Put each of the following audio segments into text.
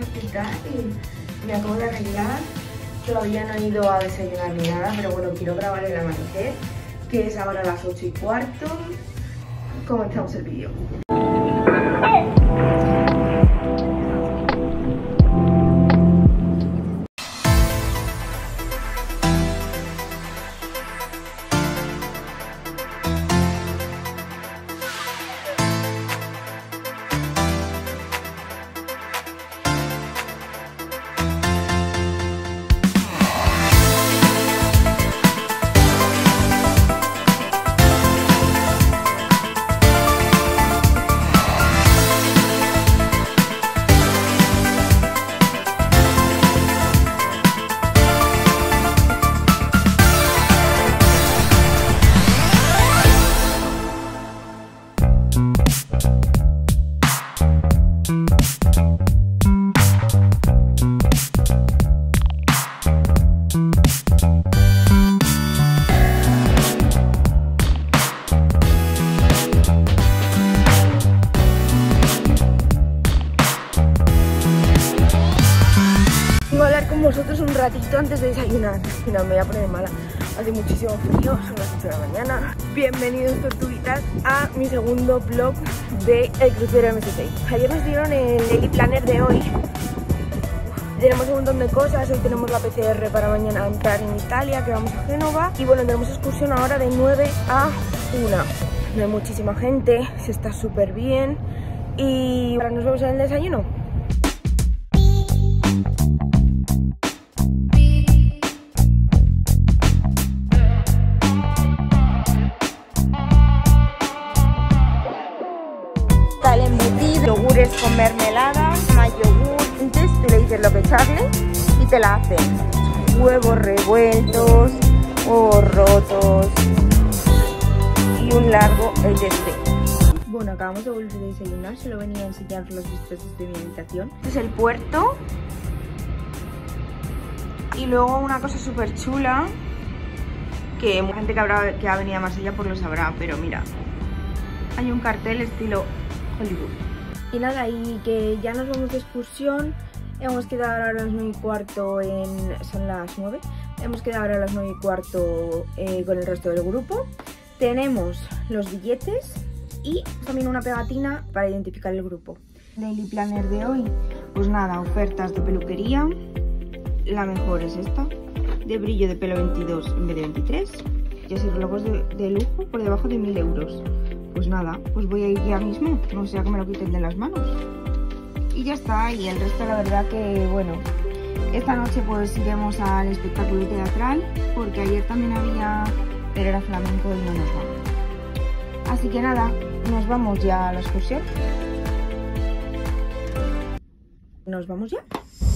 ¿qué tal? Me acabo de arreglar. Todavía no he ido a desayunar ni nada, pero bueno, quiero grabar el amanecer, que es ahora las 8:15. Comenzamos el vídeo. Vosotros un ratito antes de desayunar. No, me voy a poner mala. Hace muchísimo frío, son las 8 de la mañana. Bienvenidos, tortuguitas, a mi segundo vlog de el crucero MS6. Ayer nos dieron el daily planner de hoy. Tenemos un montón de cosas. Hoy tenemos la PCR para mañana entrar en Italia, que vamos a Génova. Y bueno, tenemos excursión ahora de 9 a 1. No hay muchísima gente, se está súper bien. Y ahora nos vemos en el desayuno. Yogures con mermelada, más yogur. Entonces tú le dices lo que echarle y te la hacen. Huevos revueltos o rotos y un largo etc. Bueno, acabamos de volver a desayunar. Solo venía a enseñar los vistos de mi habitación. Este es el puerto. Y luego una cosa súper chula, que mucha gente que ha venido a Marsella pues lo sabrá, pero mira, hay un cartel estilo Hollywood. Y nada, y que ya nos vamos de excursión. Hemos quedado ahora a las 9:15 son las 9. Hemos quedado ahora a las 9:15 con el resto del grupo. Tenemos los billetes y también una pegatina para identificar el grupo. Daily planner de hoy, pues nada, ofertas de peluquería. La mejor es esta, de brillo de pelo 22 en vez de 23. Y así relojes de lujo por debajo de 1000 euros. Pues nada, pues voy a ir ya mismo, no sea que me lo quiten de las manos. Y ya está, y el resto la verdad que bueno, esta noche pues iremos al espectáculo teatral, porque ayer también había, pero era flamenco y no nos va. Así que nada, nos vamos ya a la excursión. ¿Nos vamos ya?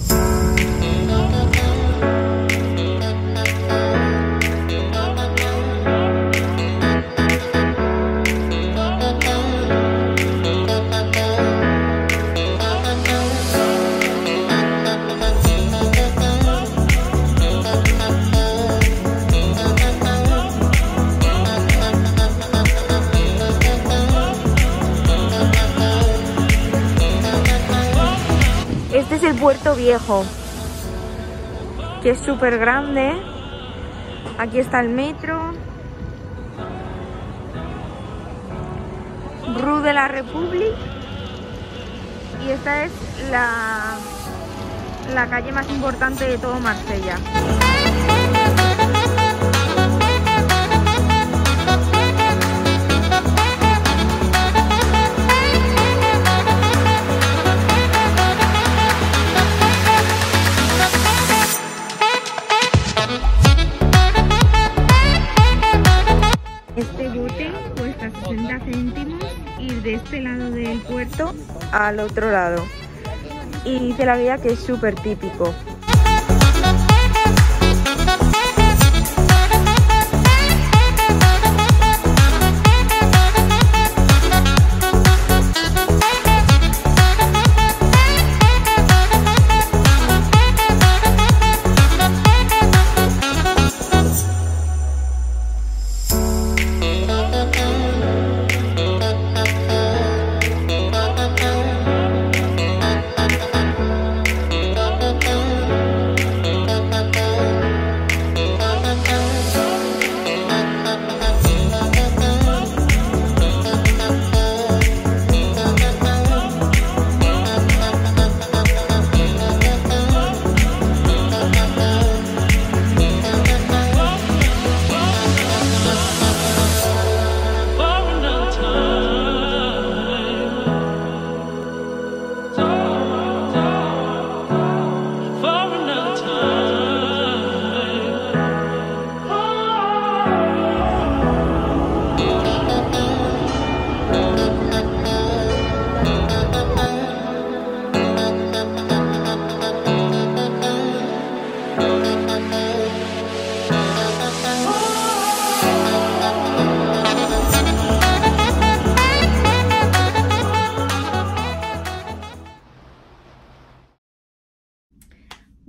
Este es el puerto viejo, que es súper grande. Aquí está el metro. Rue de la République. Y esta es la calle más importante de todo Marsella. Este bote cuesta 60 céntimos ir de este lado del puerto al otro lado. Y dice la guía que es súper típico.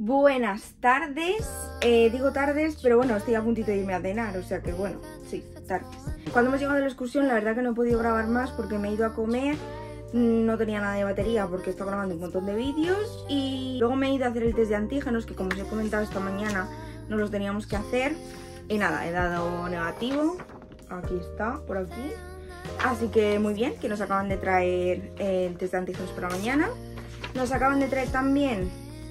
Buenas tardes, digo tardes, pero bueno, estoy a puntito de irme a cenar, o sea que bueno, sí, tardes. Cuando hemos llegado de la excursión, la verdad que no he podido grabar más porque me he ido a comer, no tenía nada de batería porque estaba grabando un montón de vídeos y luego me he ido a hacer el test de antígenos, que como os he comentado esta mañana nos los teníamos que hacer y nada, he dado negativo, aquí está, por aquí, así que muy bien, que nos acaban de traer el test de antígenos para mañana. Nos acaban de traer también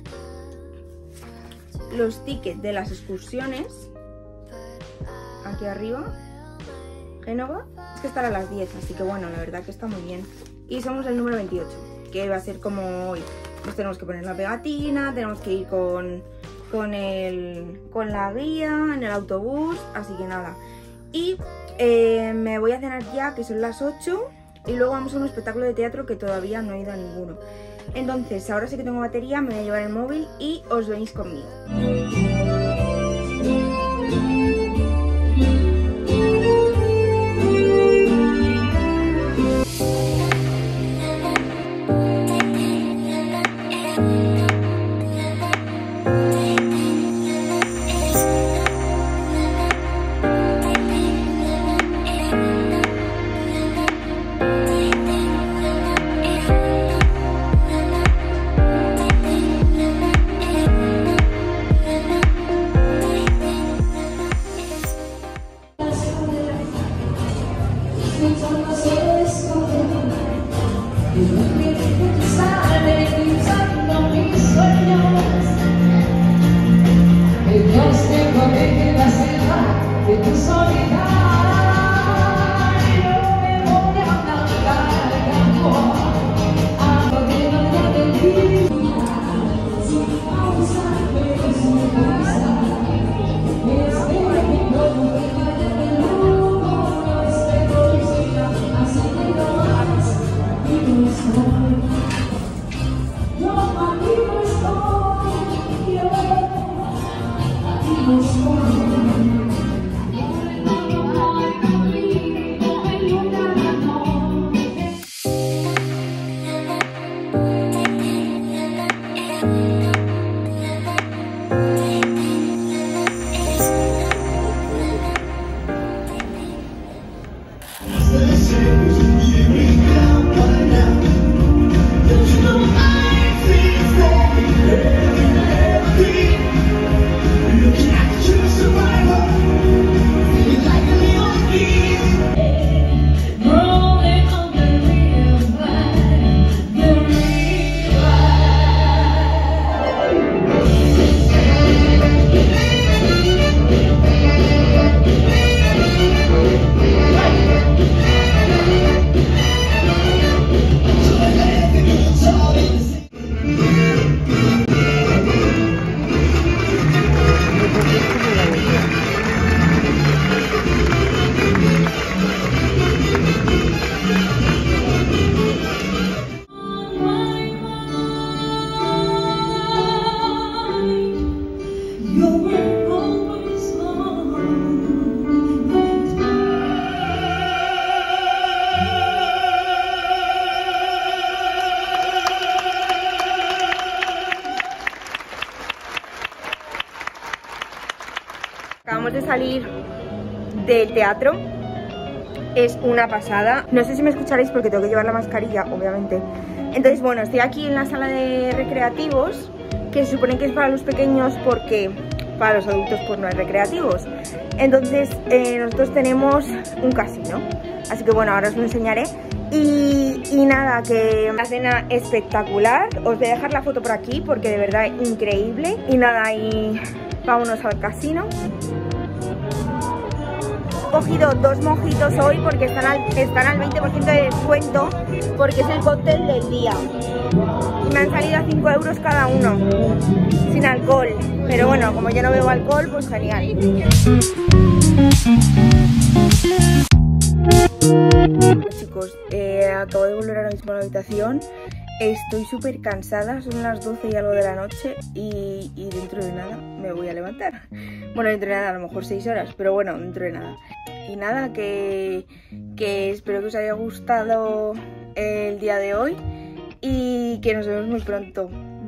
los tickets de las excursiones, aquí arriba, Génova, es que estará a las 10, así que bueno, la verdad que está muy bien. Y somos el número 28, que va a ser como hoy, pues tenemos que poner la pegatina, tenemos que ir con la guía, en el autobús, así que nada. Y me voy a cenar ya, que son las 8, y luego vamos a un espectáculo de teatro que todavía no he ido a ninguno. Entonces, ahora sí que tengo batería, me voy a llevar el móvil y os venís conmigo. Acabamos de salir del teatro, es una pasada. No sé si me escucharéis porque tengo que llevar la mascarilla, obviamente. Entonces, bueno, estoy aquí en la sala de recreativos, que se supone que es para los pequeños porque para los adultos pues no hay recreativos. Entonces, nosotros tenemos un casino, así que bueno, ahora os lo enseñaré. Y nada, que una cena espectacular. Os voy a dejar la foto por aquí porque de verdad es increíble. Y nada, y vámonos al casino. He cogido 2 mojitos hoy porque están al 20% de descuento, porque es el cóctel del día. Y me han salido a 5 euros cada uno, sin alcohol. Pero bueno, como yo no bebo alcohol, pues genial. Chicos, acabo de volver ahora mismo a la habitación. Estoy súper cansada, son las 12 y algo de la noche y dentro de nada me voy a levantar. Bueno, dentro de nada, a lo mejor 6 horas, pero bueno, dentro de nada. Y nada, que espero que os haya gustado el día de hoy y que nos vemos muy pronto.